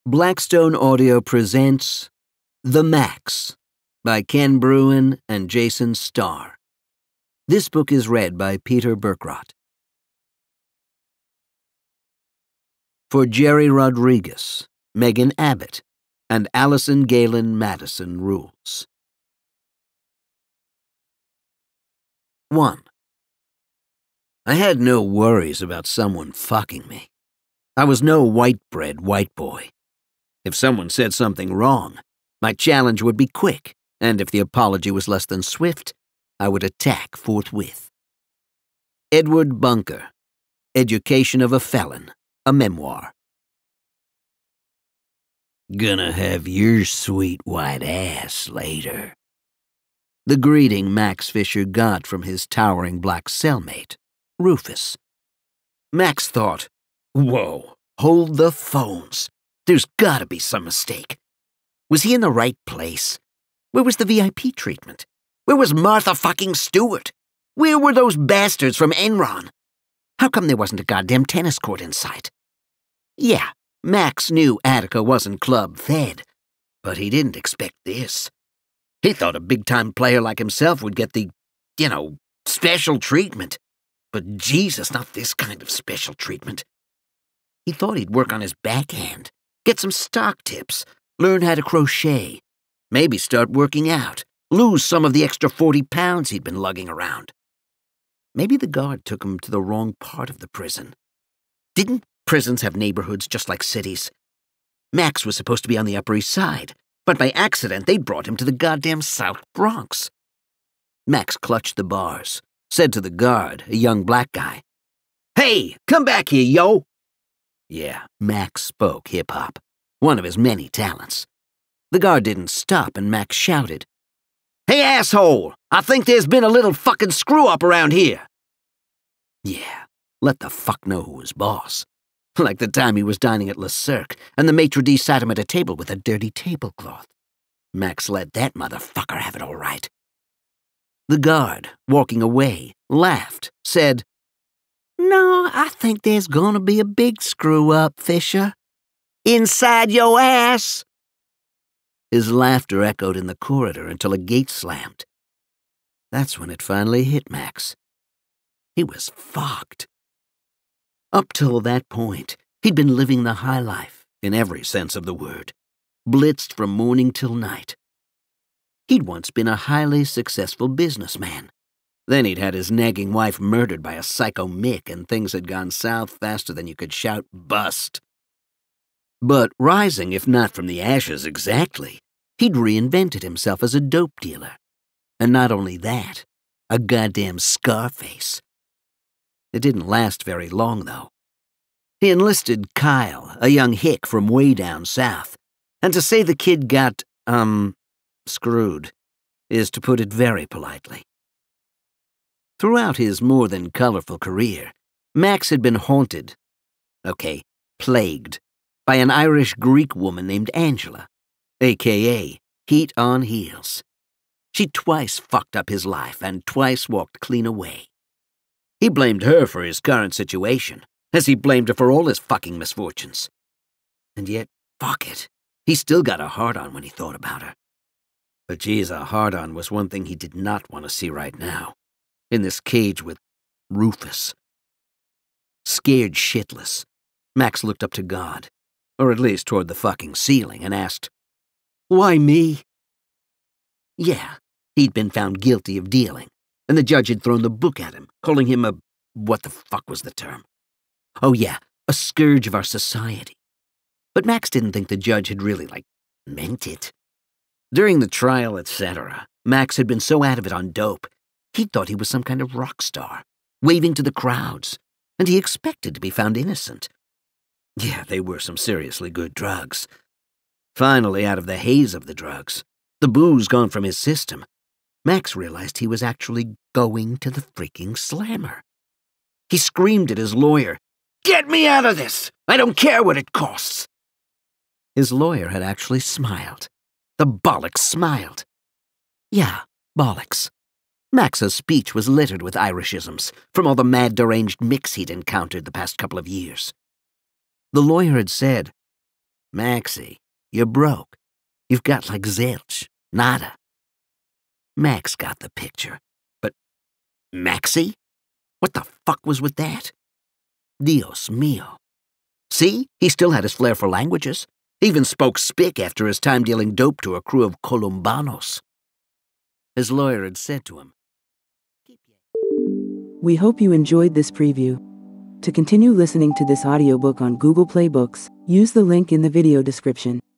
Blackstone Audio presents The Max by Ken Bruen and Jason Starr. This book is read by Peter Berkrot. For Jerry Rodriguez, Megan Abbott, and Allison Galen Madison rules. 1. I had no worries about someone fucking me. I was no white-bread white boy. If someone said something wrong, my challenge would be quick, and if the apology was less than swift, I would attack forthwith. Edward Bunker, Education of a Felon, a Memoir. Gonna have your sweet white ass later. The greeting Max Fisher got from his towering black cellmate, Rufus. Max thought, whoa, hold the phones. There's gotta be some mistake. Was he in the right place? Where was the VIP treatment? Where was Martha fucking Stewart? Where were those bastards from Enron? How come there wasn't a goddamn tennis court in sight? Yeah, Max knew Attica wasn't club-fed, but he didn't expect this. He thought a big-time player like himself would get the, special treatment. But Jesus, not this kind of special treatment. He thought he'd work on his backhand, get some stock tips, learn how to crochet, maybe start working out, lose some of the extra 40 pounds he'd been lugging around. Maybe the guard took him to the wrong part of the prison. Didn't prisons have neighborhoods just like cities? Max was supposed to be on the Upper East Side, but by accident they'd brought him to the goddamn South Bronx. Max clutched the bars, said to the guard, a young black guy, "Hey, come back here, yo!" Yeah, Max spoke hip-hop, one of his many talents. The guard didn't stop, and Max shouted, "Hey, asshole! I think there's been a little fucking screw-up around here!" Yeah, let the fuck know who was boss. Like the time he was dining at Le Cirque, and the maitre d' sat him at a table with a dirty tablecloth. Max let that motherfucker have it all right. The guard, walking away, laughed, said, "No, I think there's gonna be a big screw-up, Fisher. Inside your ass!" His laughter echoed in the corridor until a gate slammed. That's when it finally hit Max. He was fucked. Up till that point, he'd been living the high life, in every sense of the word, blitzed from morning till night. He'd once been a highly successful businessman. Then he'd had his nagging wife murdered by a psycho Mick, and things had gone south faster than you could shout bust. But rising, if not from the ashes exactly, he'd reinvented himself as a dope dealer. And not only that, a goddamn Scarface. It didn't last very long, though. He enlisted Kyle, a young hick from way down south, and to say the kid got, screwed, is to put it very politely. Throughout his more than colorful career, Max had been haunted, plagued, by an Irish-Greek woman named Angela, a.k.a. Heat on Heels. She twice fucked up his life and twice walked clean away. He blamed her for his current situation, as he blamed her for all his fucking misfortunes. And yet, fuck it, he still got a hard-on when he thought about her. But geez, a hard-on was one thing he did not want to see right now, in this cage with Rufus. Scared shitless, Max looked up to God, or at least toward the fucking ceiling, and asked, "Why me?" Yeah, he'd been found guilty of dealing, and the judge had thrown the book at him, calling him what the fuck was the term? Oh yeah, a scourge of our society. But Max didn't think the judge had really, meant it. During the trial, etc., Max had been so out of it on dope, he thought he was some kind of rock star, waving to the crowds, and he expected to be found innocent. Yeah, they were some seriously good drugs. Finally, out of the haze of the drugs, the booze gone from his system, Max realized he was actually going to the freaking slammer. He screamed at his lawyer, "Get me out of this! I don't care what it costs!" His lawyer had actually smiled. The bollocks smiled. Yeah, bollocks. Max's speech was littered with Irishisms from all the mad deranged mix he'd encountered the past couple of years. The lawyer had said, Maxie, you're broke. You've got like zilch. Nada. Max got the picture. But Maxie? What the fuck was with that? Dios mío. See? He still had his flair for languages. He even spoke Spic after his time dealing dope to a crew of Colombanos. His lawyer had said to him, We hope you enjoyed this preview. To continue listening to this audiobook on Google Play Books, use the link in the video description.